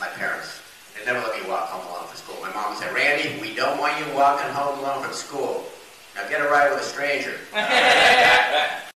my parents. They never let me walk home alone from school. My mom would say, Randy, we don't want you walking home alone from school. Now get a ride with a stranger.